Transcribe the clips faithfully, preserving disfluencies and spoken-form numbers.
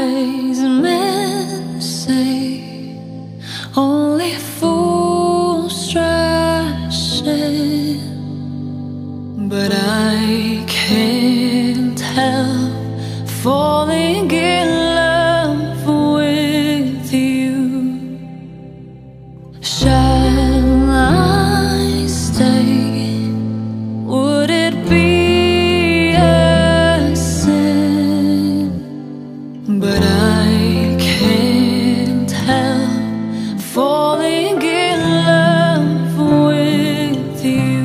wise men say only fools rush in, but I can't help falling in love with you. Shall I stay? Would it be a sin? But I can't help falling in love with you.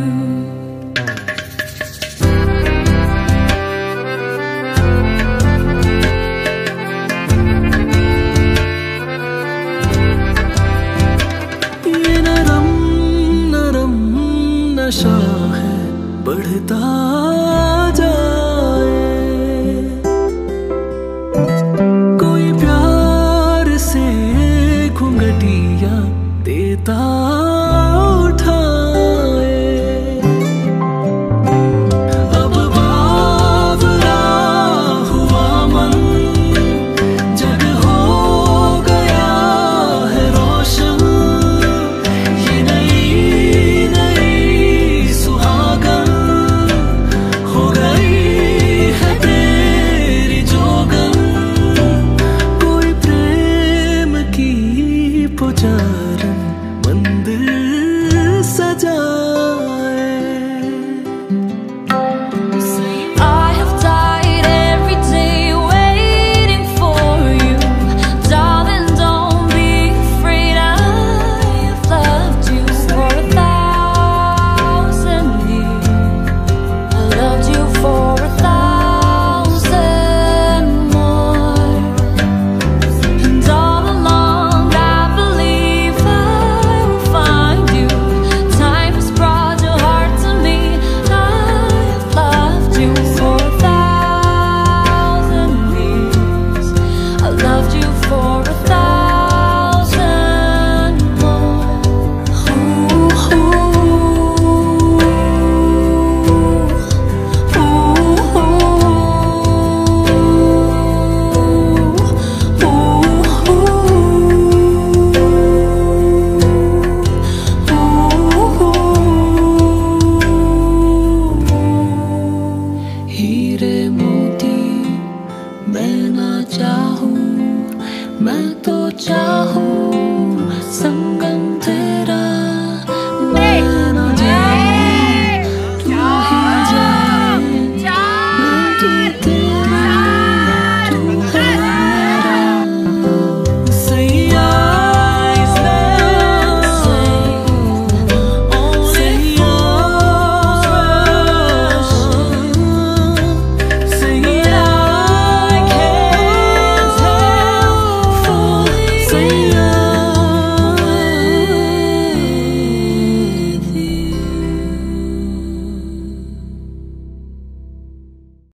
ये नरम नरम नशा है बढ़ता जाए, कोई प्यार से घुंघटिया देता उठाए। अब बावरा हुआ मन जग हो गया है रोशन, ये नई नई सुहागन हो गई है तेरी जोगन। कोई प्रेम की पुजारन मंदिर सजाए। I have died every day waiting for you, darling, don't be afraid. I have loved you for a thousand years. I loved you for a thousand more, and all along I believe I will find you. Time has brought your heart to me. I have loved you for a thousand years. I loved you for a thousand more. Ooh, ooh, हीरे मोती मैं ना चाहूं, मैं तो चाहूं संगम तेरा। मैं ना जाऊं तू ही जाए, मैं तू तेरा तू है मेरा। Say eyes now, Say only fools rush in, say but I can't help falling say in love